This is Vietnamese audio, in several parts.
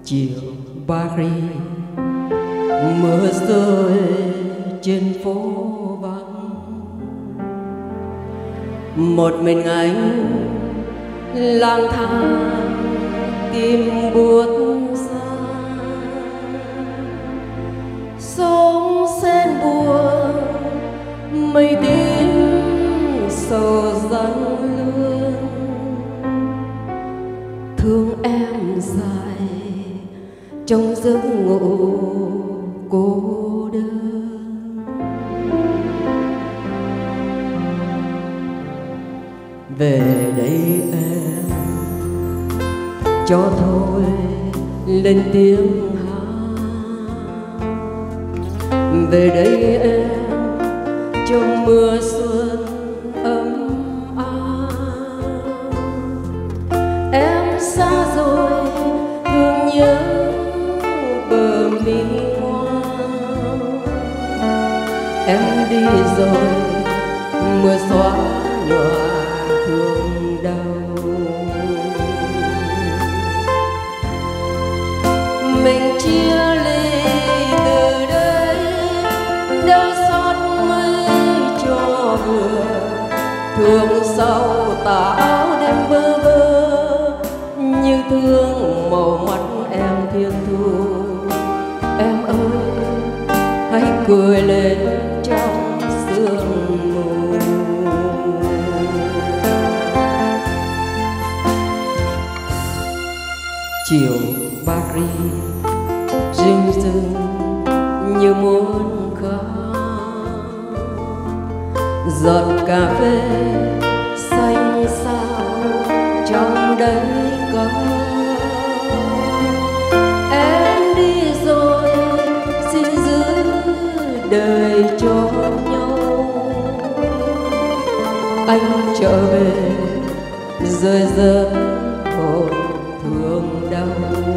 Chiều Paris mưa rơi trên phố vắng, một mình anh lang thang tìm buốt xa. Sóng sen buồn mây tím sầu răng lương, thương em dài trong giấc ngủ cô đơn. Về đây em cho thôi lên tiếng hát, về đây em cho mưa xuân ấm áp. Em xa rồi thương nhớ bờ mi ngoan, em đi rồi mưa xóa nhòa thương đau. Mình chia ly từ đây, đâu xót mây cho vừa, thương sau tà áo đêm bơ vơ, như thương màu mắt em thiên thu. Em ơi hãy cười lên trong sương mù. Chiều Paris rưng rưng như muốn khóc, giọt cà phê xanh xao trong đấy có. Em đi rồi xin giữ đời cho nhau, anh trở về rơi rớt hồn thương đau.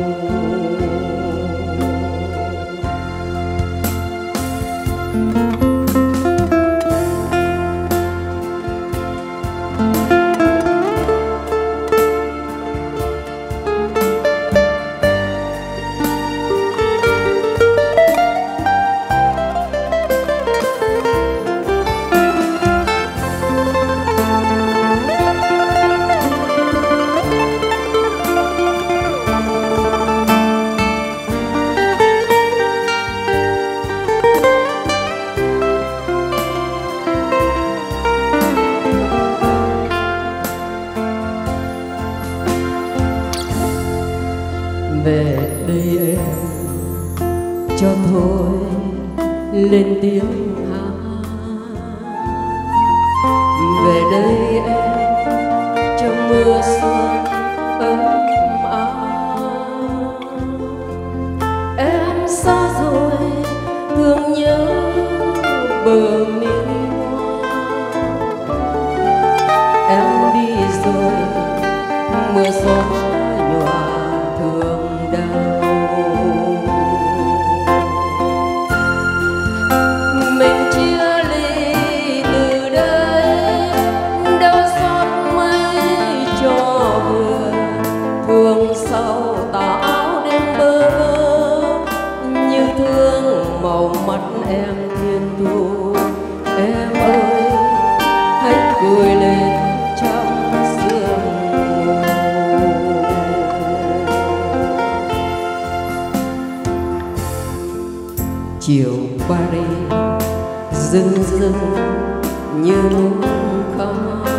Về đây em cho thôi lên tiếng hát, về đây em cho mưa xuân ấm áp. Em xa rồi thương nhớ bờ mi ngoan, em đi rồi mưa xóa nhòa thương đau. Mình chia ly từ đây, đâu xót mây cho vừa, thương sau tà áo đêm bơ vơ, như thương màu mắt em thiên thu. Em ơi hãy cười lên trong sương mù. Chiều Paris rưng rưng như muốn khóc,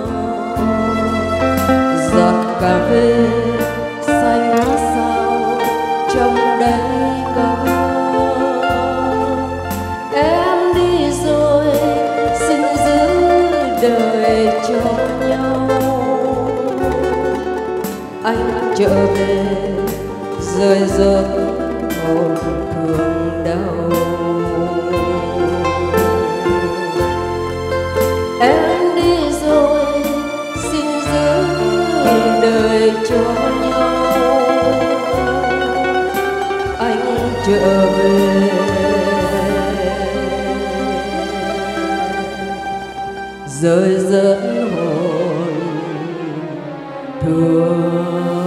giọt cà phê xanh xao trong đấy có. Em đi rồi xin giữ đời cho nhau, anh trở về rơi rớt hồn thương đau. Em đi rồi xin giữ đời cho nhau, anh trở về rơi rớt hồn thương